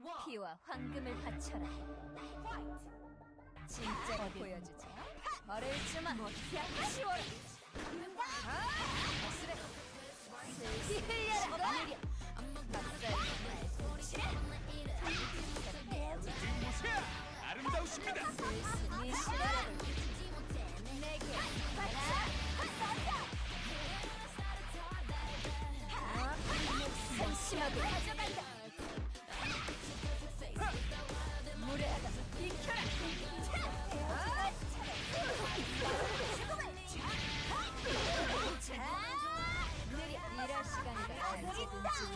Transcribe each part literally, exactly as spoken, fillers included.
피와 황금을 바쳐라. 진짜를 보여주자. 벌을 주마. 치워라. 거스레. 슬슬 흘려라. 느려. 아름다우십니다. 슬슬 시라를 내게 바쳐. 한심하게 가져간다. 무례하다. 비켜라. 느려. 일할 시간이다. 언제든지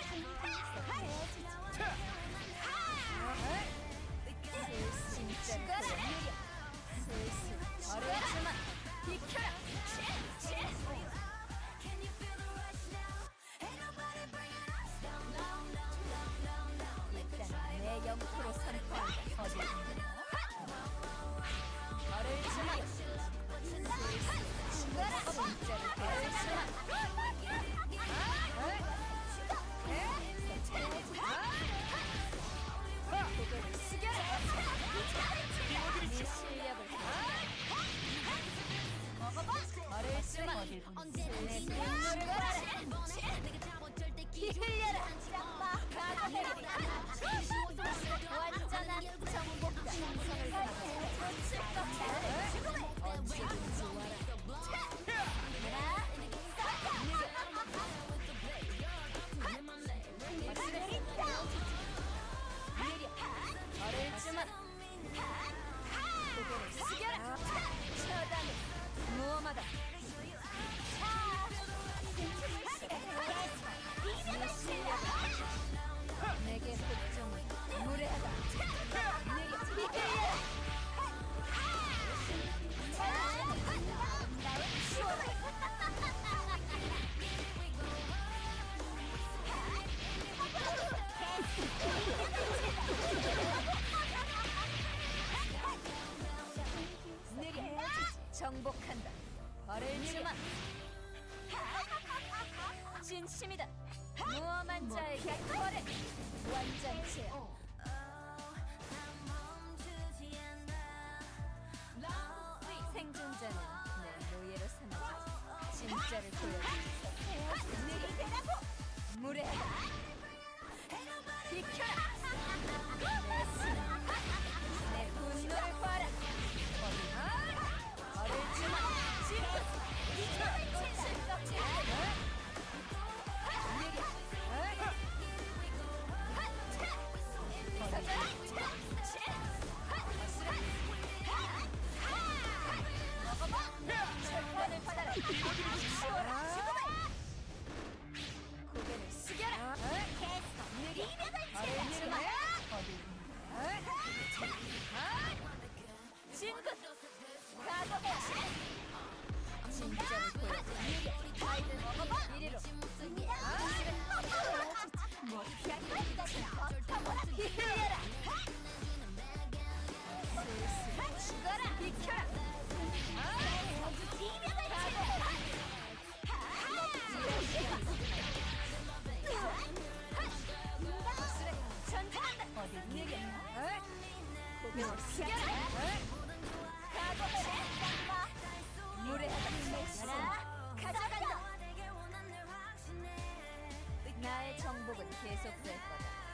슬슬 진짜를 느려. 슬슬 버려주마. 비켜라. 내 영토로 선포한다. 어디 있느냐? 벌을 주마. 죽어라. 진짜를 벌을 주마. 고개를 숙여라. 네 실력을 먹어봐. 벌을 주마. 내 눈물을 걸어라. 피 흘려라. 가져내라. 완전한 정복다. 충성을 다하고 언제든지 와라. 벌을 주마. 고개를 숙여라. 처단을 무엄하다. 네 실력을 내게 복종을 무례하다. 느려. 비켜라. 느려. 정복한다. 벌을 주마. 진심이다. 무엄한 자에게 벌을. 완전체야. 생존자는 내 노예로 삼아 진짜를 보여주자. 느리라고. 무례하다. 비켜라. 내 수능. 내 분노를 봐라. 벌을 주마. 진짜. 꽃을 꺾지. 철권을 받아라. 치워라. 고개를 숙여라. 느려. 벌을 주마. 진군. 가둬라. 진짜를 보여줘. 아이들 먹어봐. 이리로. 뭐 피하기다. 피 흘려라. 슬슬 죽어라. 비켜라. 이명을 치러라. 전진한다. 어디 느려. 고개를 숙여라. 가둬라. 무례하다. 가져간다. 나의 정복은 계속될 거다.